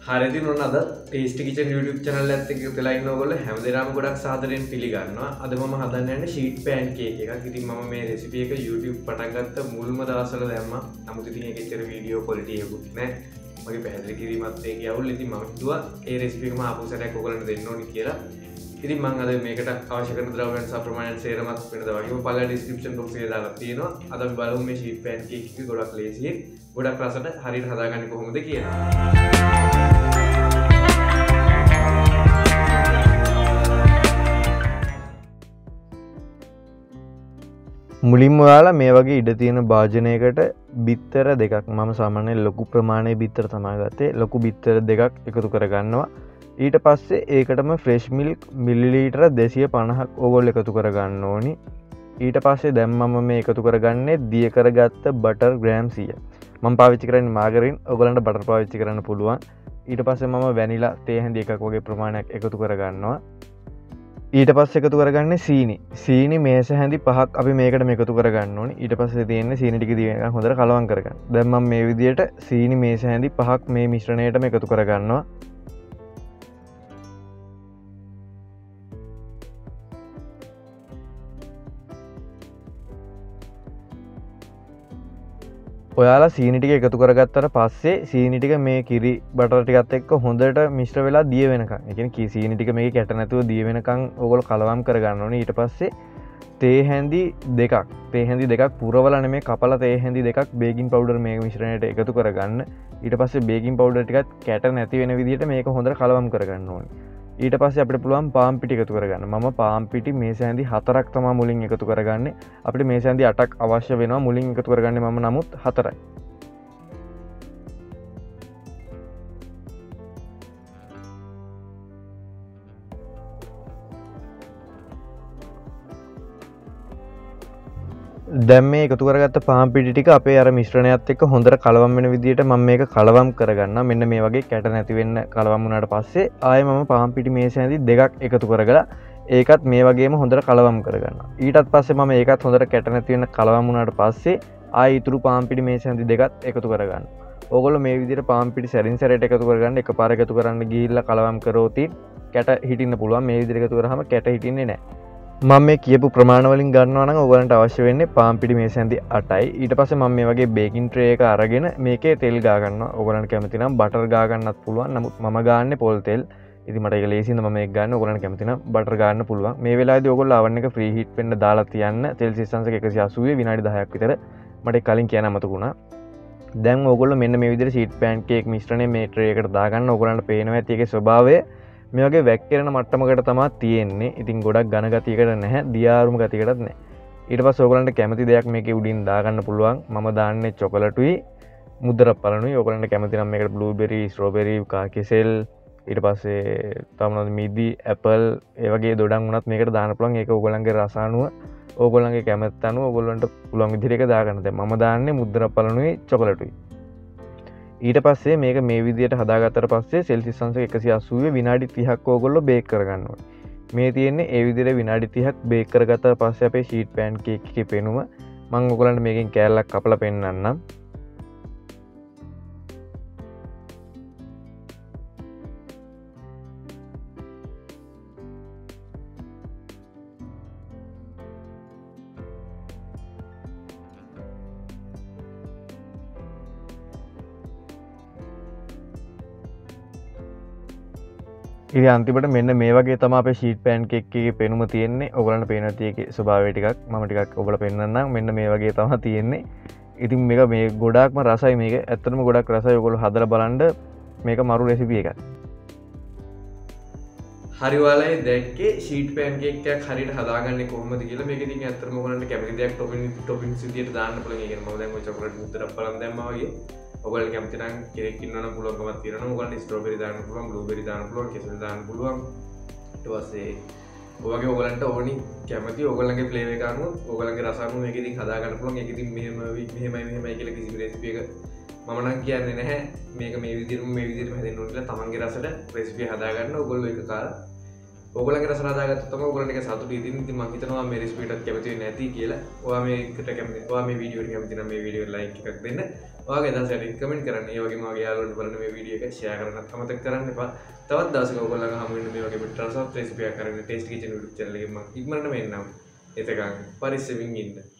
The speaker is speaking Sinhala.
හරිදි නොන අද ටේස්ටි කිචන් YouTube channel එකත් එක්ක වෙලා ඉන්න ඕගොල්ලෝ හැමදේම ගොඩක් සාදරයෙන් පිළිගන්නවා. අද මම හදන්න යන්නේ ෂීට් පෑන් කේක් එකක්. ඉතින් මම මේ රෙසිපි එක YouTube පටන් ගත්ත මුල්ම දවස්වල දැම්මා. නමුත් ඉතින් ඒකේ ඇත්තට වීඩියෝ ක්වොලිටි එකකුත් නැහැ. මගේ පැහැදිලි කිරීමත් ඒකේ අවුල්. ඉතින් මම හිතුවා ඒ රෙසිපි එකම ආපහු සැරයක් ඔයගොල්ලන්ට දෙන්න ඕනි කියලා. ඉතින් මම අද මේකට අවශ්‍ය කරන ද්‍රව්‍යයන් සහ ප්‍රමාණයන් සේරමත් වෙනද වගේම පළල ඩිස්ක්‍රිප්ෂන් බොක්ස් එකේ දාලා තියෙනවා. අද අපි බලමු මේ ෂීට් පෑන් කේක් එක ගොඩක් ලේසියෙන් ගොඩක් රසට හරියට හදාගන්නේ කොහොමද කියලා. මුලින්ම ඔයාලා මේ වගේ ඉඩ තියෙන භාජනයකට බිත්තර දෙකක් මම සාමාන්‍යයෙන් ලොකු ප්‍රමාණයේ බිත්තර තමයි ගත්තේ. ලොකු බිත්තර දෙකක් එකතු කරගන්නවා. ඊට පස්සේ ඒකටම ෆ්‍රෙෂ් මිල්ක් මිලිලීටර 250ක් ඕගොල්ලෝ එකතු කරගන්න ඕනි. ඊට පස්සේ දැන් මම මේ එකතු කරගන්නේ දිය කරගත්ත බටර් ග්‍රෑම් 100. මම පාවිච්චි කරන්නේ මාගරින්. ඔයගලන්ට බටර් පාවිච්චි කරන්න පුළුවන්. ඊට පස්සේ මම වැනිලා තේ හැඳි එකක් වගේ ප්‍රමාණයක් එකතු කරගන්නවා. ඊට පස්සේ එකතු කරගන්නේ සීනි මේස හැඳි 5ක් අපි මේකට එකතු කරගන්න ඕනේ. ඊට පස්සේ තියෙන්නේ සීනි ටික දිගට හොඳට කලවම් කරගන්න. දැන් මම මේ විදියට සීනි මේස හැඳි 5ක් මේ මිශ්‍රණයටම එකතු කරගන්නවා. ඔයාලා සීනි ටික එකතු කරගත්තට පස්සේ සීනි ටික මේ කිරි බටර් ටිකත් එක්ක හොඳට මිශ්‍ර වෙලා දිය වෙනකන්. ඒ කියන්නේ සීනි ටික මේකේ කැට නැතුව දිය වෙනකන් ඕගොල්ලෝ කලවම් කරගන්න ඕනේ. ඊට පස්සේ තේ හැඳි දෙකක් පුරවලා නෙමෙයි කපලා තේ හැඳි දෙකක් බේකින් පවුඩර් මේ මිශ්‍රණයට එකතු කරගන්න. ඊට පස්සේ බේකින් පවුඩර් ටිකත් කැට නැති වෙන විදිහට මේක හොඳට කලවම් කරගන්න ඕනේ. ඊට පස්සේ අපිට පුළුවන් පාන් පිටි එකතු කරගන්න. මම පාන් පිටි මේස හැඳි 4ක් තමයි මුලින් එකතු කරගන්නේ. අපිට මේස හැඳි 8ක් අවශ්‍ය වෙනවා. මුලින් එකතු කරගන්නේ මම නමුත් 4යි. දැන් මේ එකතු කරගත්ත පාන් පිටි ටික අපේ අර මිශ්‍රණයත් එක්ක හොඳට කලවම් වෙන විදිහට මම මේක කලවම් කරගන්නවා. මෙන්න මේ වගේ කැට නැති වෙන්න කලවම් වුණාට පස්සේ ආයෙ මම පාන් පිටි මේස හැඳි දෙකක් එකතු කරගලා ඒකත් මේ වගේම හොඳට කලවම් කරගන්නවා. ඊටත් පස්සේ මම ඒකත් හොඳට කැට නැති වෙන්න කලවම් වුණාට පස්සේ ආයෙ ඊතුරු පාන් පිටි මේස හැඳි දෙකත් එකතු කරගන්නවා. ඕගොල්ලෝ මේ විදිහට පාන් පිටි සැරින් සැරේට එකතු කරගන්න. එකපාර එකතු කරන්න ගිහිල්ලා කලවම් කරොත් කැට හිටින්න පුළුවන්. මේ විදිහට එකතු කරාම කැට හිටින්නේ නැහැ. මම මේ කියපු ප්‍රමාණ වලින් ගන්නවා නම් ඔයගලන්ට අවශ්‍ය වෙන්නේ පාන් පිටි මේස හැඳි 8යි. ඊට පස්සේ මම මේ වගේ බේකින් ට්‍රේ එක අරගෙන මේකේ තෙල් ගා ගන්නවා. ඔයගලන්ට කැමති නම් බටර් ගා ගන්නත් පුළුවන්. නමුත් මම ගාන්නේ පොල් තෙල්. ඉතින් මට ඒක ලේසියින්ද මම මේක ගන්න. ඔයගලන්ට කැමති නම් බටර් ගන්න පුළුවන්. මේ වෙලාවේදී ඔයගොල්ලෝ oven එක free heat වෙන්න දාලා තියන්න. සෙල්සියස් අංශක 180 විනාඩි 10ක් විතර. මට කලින් කියන්න අමතක වුණා. දැන් ඔයගොල්ලෝ මෙන්න මේ විදිහට ෂීට් පෑන් කේක් මිශ්‍රණය මේ ට්‍රේ එකට දාගන්න. ඔයගලන්ට පේනවා ඇති ඒකේ ස්වභාවය මේ වගේ වැක්කිරෙන මට්ටමකට තමයි තියෙන්නේ. ඉතින් ගොඩක් ඝන ගතියකට නැහැ, දියාරුම ගතියකටත් නැහැ. ඊට පස්සේ ඔයගලන්ට කැමති දෙයක් මේකේ උඩින් දාගන්න පුළුවන්. මම දාන්නේ චොකලටුයි, මුද්දර පළනුයි. ඔයගලන්ට කැමති නම් මේකට බ්ලූබෙරි, ස්ට්‍රෝබෙරි, කාකිසෙල්, ඊට පස්සේ තමනොත් මිදි, ඇපල් ඒ වගේ දොඩම් වුණත් මේකට දාන්න පුළුවන්. ඒක ඔයගලන්ගේ රස අනුව, ඔයගලන්ගේ කැමැත්ත අනුව ඔයගලන්ට පුළුවන් විදිහට ඒක දාගන්න. දැන් මම දාන්නේ මුද්දර පළනුයි, චොකලටුයි. ඊට පස්සේ මේක මේ විදිහට හදාගත්තට පස්සේ සෙල්සියස් අංශක 180 විනාඩි 30ක් ඕගොල්ලෝ බේක් කරගන්න ඕනේ. මේ තියෙන්නේ ඒ විදිහට විනාඩි 30ක් බේක් කරගත්තාට පස්සේ අපේ ෂීට් පෑන් කේක් එකේ පෙනුම මම ඔයගලන්ට මේකෙන් කෑල්ලක් කපලා පෙන්නන්නම්. ඉතින් අන්තිමට මෙන්න මේ වගේ තමයි අපේ ෂීට් පෑන් කේක් එකේ පෙනුම තියෙන්නේ. ඔයගලන්ට පේනවා තියෙකේ ස්වභාවය ටිකක් මම ටිකක් ඔයගලට පෙන්නන්නම්. මෙන්න මේ වගේ තමයි තියෙන්නේ. ඉතින් මේක මේ ගොඩාක්ම රසයි මේක. ඇත්තටම ගොඩක් රසයි. ඔයගොල්ලෝ හදලා බලන්න. මේක මරු රෙසිපි එකක්. හරි ඔයාලා දැක්කේ ෂීට් පෑන් කේක් එකක් හරියට හදාගන්නේ කොහොමද කියලා. මේක ඉතින් ඇත්තටම ඔයගලන්ට කැමති දෙයක් ටොපින්ස් විදියට දාන්න පුළුවන්. ඒ කියන්නේ මම දැන් ඔය චොකලට් මුද්දරක් බලන් දැම්මා වගේ. ඔයගොල්ලෝ කැමති නම් කෙනෙක් ඉන්නවනම් පුළුවන්කමක් තියෙනවා. ඔයගොල්ලන්ට ස්ට්‍රෝබෙරි දාන්න පුළුවන්, බ්ලූබෙරි දාන්න පුළුවන්, කෙසෙල් දාන්න පුළුවන්. ඊට පස්සේ ඔය වගේ ඔයගොල්ලන්ට ඕනි කැමති ඔයගොල්ලන්ගේ ෆ්ලේවර් එක අනුව ඔයගොල්ලන්ගේ රස අනුව මේක ඉතින් හදා ගන්න පුළුවන්. ඒක ඉතින් මෙහෙමයි කියලා කිසි රෙසිපි එක මම නම් කියන්නේ නැහැ. මේක මේ විදිහටම හැදෙන්න ඕන කියලා තමන්ගේ රසට රෙසිපි හදා ගන්න. ඔයගොල්ලෝ ඒක කාලා ඕගොල්ලන්ගේ රස හදාගත්තොත් තමයි ඕගොල්ලන්ට ඒක සතුටුයි. ඉතින් මම හිතනවා මේ රෙසිපියටත් කැමති වෙන්නේ නැති කියලා. ඔයා මේකට කැමති, ඔයා මේ වීඩියෝ එකට කැමති නම් මේ වීඩියෝ ලයික් එකක් දෙන්න. ඔයාගේ අදහස් යටින් කමෙන්ට් කරන්න. ඒ වගේම ඔයාගේ යාළුවන්ට බලන්න මේ වීඩියෝ එක ෂෙයා කරන්න අමතක කරන්න එපා. තවත් දවසක ඔයගොල්ලන්ව හමු වෙන මේ වගේ රසවත් රෙසිපියක් කරගෙන ටේස්ටි කිචන් YouTube channel එකෙන් මම ඉක්මනටම එන්නම්. එතකන් පරිස්සමින් ඉන්න.